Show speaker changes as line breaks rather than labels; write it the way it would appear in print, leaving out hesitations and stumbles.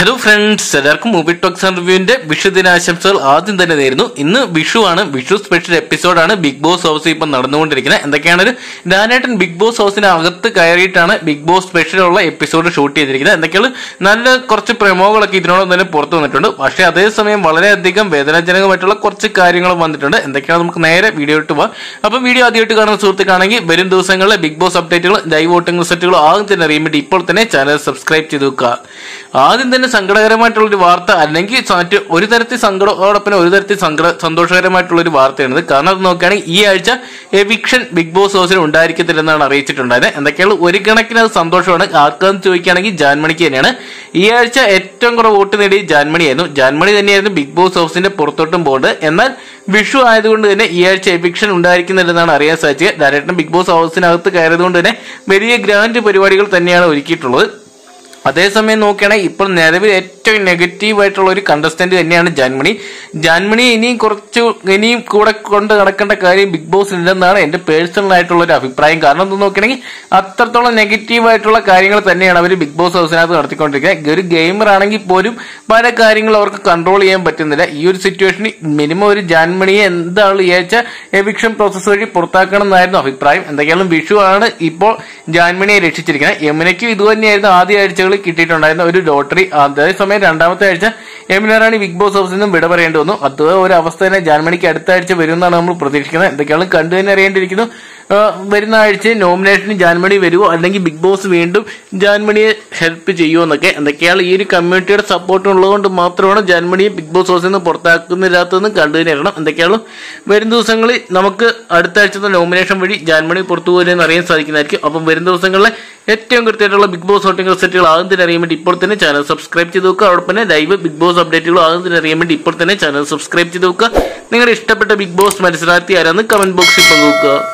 Hello friends, എല്ലാവർക്കും movie talks and റിവ്യൂവിന്റെ വിഷുദിനാശംസകൾ ആദ്യം തന്നെ നേരുന്നു. ഇന്ന് വിഷുവാണ്. വിഷു സ്പെഷ്യൽ എപ്പിസോഡാണ് ബിഗ് ബോസ് ഹൗസ് ഇപ്പം നടന്നുകൊണ്ടിരിക്കുന്നത്. എന്തൊക്കെയാണ് ഡാനേട്ടൻ ബിഗ് ബോസ് ഹൗസിന് അകത്ത് കയറിയിട്ടാണ് ബിഗ് ബോസ് സ്പെഷ്യലുള്ള എപ്പിസോഡ് ഷൂട്ട് ചെയ്തിരിക്കുന്നത്. എന്തൊക്കെയാണ് നല്ല കുറച്ച് പ്രമോകളൊക്കെ ഇതിനോടൊപ്പം തന്നെ പുറത്തു വന്നിട്ടുണ്ട്. പക്ഷേ അതേസമയം വളരെയധികം വേദനാജനകമായിട്ടുള്ള കുറച്ച് കാര്യങ്ങളും വന്നിട്ടുണ്ട്. എന്തൊക്കെയാണ് നമുക്ക് നേരെ വീഡിയോ ഇട്ട് പോവാം. അപ്പം വീഡിയോ ആദ്യമായിട്ട് കാണുന്ന സുഹൃത്തുക്കാണെങ്കിൽ വരും ദിവസങ്ങളിലെ ബിഗ് ബോസ് അപ്ഡേറ്റുകൾ, ലൈവ് വോട്ടിംഗ് റിസൾട്ടുകൾ ആദ്യം തന്നെ അറിയാൻ വേണ്ടി ഇപ്പോൾ തന്നെ ചാനൽ സബ്സ്ക്രൈബ് ചെയ്ത് വെക്കുക. ആദ്യം തന്നെ സങ്കടകരമായിട്ടുള്ളൊരു വാർത്ത, അല്ലെങ്കിൽ ഒരു തരത്തിൽ സങ്കടത്തോടൊപ്പം ഒരു തരത്തിൽ സന്തോഷകരമായിട്ടുള്ളൊരു വാർത്തയാണിത്. കാരണം അത് നോക്കുകയാണെങ്കിൽ ഈ ആഴ്ച എവിക്ഷൻ ബിഗ് ബോസ് ഹൗസിൽ ഉണ്ടായിരിക്കത്തില്ലെന്നാണ് അറിയിച്ചിട്ടുണ്ടായത്. എന്തൊക്കെയാണ് ഒരു കണക്കിന് അത് സന്തോഷമാണ്. ആർക്കാന്ന് ചോദിക്കുകയാണെങ്കിൽ ജാൻമണിക്ക് തന്നെയാണ്. ഈ ആഴ്ച ഏറ്റവും കുറവ് വോട്ട് നേടി ജാൻമണിയായിരുന്നു. ജാൻമണി തന്നെയായിരുന്നു ബിഗ് ബോസ് ഹൗസിന്റെ പുറത്തോട്ടും പോകുന്നത്. എന്നാൽ വിഷു ആയതുകൊണ്ട് തന്നെ ഈ ആഴ്ച എവിക്ഷൻ ഉണ്ടായിരിക്കുന്നില്ലെന്നാണ് അറിയാൻ സാധിച്ചത്. ഡയറക്ടർ ബിഗ് ബോസ് ഹൗസിനകത്ത് കയറിയതുകൊണ്ട് തന്നെ വലിയ ഗ്രാൻഡ് പരിപാടികൾ തന്നെയാണ് ഒരുക്കിയിട്ടുള്ളത്. അതേസമയം നോക്കുകയാണെങ്കിൽ ഇപ്പോൾ നിലവിൽ ഏറ്റവും നെഗറ്റീവ് ആയിട്ടുള്ള ഒരു കണ്ടസ്റ്റന്റ് തന്നെയാണ് ജാൻമണി ഇനിയും കൂടെ കൊണ്ട് നടക്കേണ്ട കാര്യം ബിഗ് ബോസ് ഇല്ലെന്നാണ് എന്റെ പേഴ്സണൽ ആയിട്ടുള്ള ഒരു അഭിപ്രായം. കാരണം എന്താ നോക്കുകയാണെങ്കിൽ അത്രത്തോളം നെഗറ്റീവ് ആയിട്ടുള്ള കാര്യങ്ങൾ തന്നെയാണ് അവർ ബിഗ് ബോസ് ഹൗസിനകത്ത് നടത്തിക്കൊണ്ടിരിക്കുന്നത്. ഒരു ഗെയിമർ ആണെങ്കിൽ പോലും പല കാര്യങ്ങളും അവർക്ക് കൺട്രോൾ ചെയ്യാൻ പറ്റുന്നില്ല. ഈ ഒരു സിറ്റുവേഷനിൽ മിനിമം ഒരു ജാൻമണിയെ എന്താണെന്ന് വിചാരിച്ച എവിക്ഷൻ പ്രോസസ് വഴി പുറത്താക്കണം എന്നായിരുന്നു അഭിപ്രായം. എന്തൊക്കെയാലും വിഷു ആണ് ഇപ്പോൾ ജാൻമണിയെ രക്ഷിച്ചിരിക്കുന്നത്. യമുനയ്ക്കും ഇതുതന്നെയായിരുന്നു ആദ്യ ആഴ്ചകൾ കിട്ടിയിട്ടുണ്ടായിരുന്ന ഒരു ലോട്ടറി. അതേസമയം രണ്ടാമത്തെ ആഴ്ച യമുന റാണി ബിഗ് ബോസ് ഹൗസിൽ നിന്നും വിട പറയേണ്ടി വന്നു. അതേ ഒരു അവസ്ഥ തന്നെ ജാൻമണിക്ക് അടുത്ത ആഴ്ച വരുമെന്നാണ് നമ്മൾ പ്രതീക്ഷിക്കുന്നത്. എന്തൊക്കെയാണ് കണ്ടു തന്നെ അറിയേണ്ടിയിരിക്കുന്നു. വരുന്ന ആഴ്ച നോമിനേഷന് ജാൻമണി വരുമോ, അല്ലെങ്കിൽ ബിഗ് ബോസ് വീണ്ടും ജാൻമണിയെ ഹെൽപ്പ് ചെയ്യുമോ എന്നൊക്കെ. എന്തൊക്കെയാണ് ഈ ഒരു കമ്മ്യൂണിറ്റിയുടെ സപ്പോർട്ട് ഉള്ളതുകൊണ്ട് മാത്രമാണ് ജാൻമണിയെ ബിഗ് ബോസ് ഹൗസിൽ നിന്ന് പുറത്താക്കുന്നില്ലാത്തതെന്ന് കണ്ടു തന്നെ അറിയണം. എന്തൊക്കെയാണ് വരും ദിവസങ്ങളിൽ നമുക്ക് അടുത്ത ആഴ്ചത്തെ നോമിനേഷൻ വഴി ജാൻമണി പുറത്തു പോരുമെന്ന് അറിയാൻ സാധിക്കുന്നതായിരിക്കും. അപ്പം വരും ദിവസങ്ങളിലെ ഏറ്റവും കൃത്യമായിട്ടുള്ള ബിഗ് ബോസ് വോട്ടിംഗ് റിസൾട്ടുകൾ ആദ്യം തന്നെ അറിയാൻ വേണ്ടി ഇപ്പോൾ തന്നെ ചാനൽ സബ്സ്ക്രൈബ് ചെയ്ത് നോക്കുക. അതോടൊപ്പം തന്നെ ലൈവ് ബിഗ് ബോസ് അപ്ഡേറ്റുകൾ ആദ്യം തന്നെ അറിയാൻ വേണ്ടി ഇപ്പോൾ തന്നെ ചാനൽ സബ്സ്ക്രൈബ് ചെയ്ത് നോക്കുക. നിങ്ങളുടെ ഇഷ്ടപ്പെട്ട ബിഗ് ബോസ് മത്സരാർത്ഥി ആരാന്ന് കമന്റ് ബോക്സിൽ പങ്കുവെക്കുക.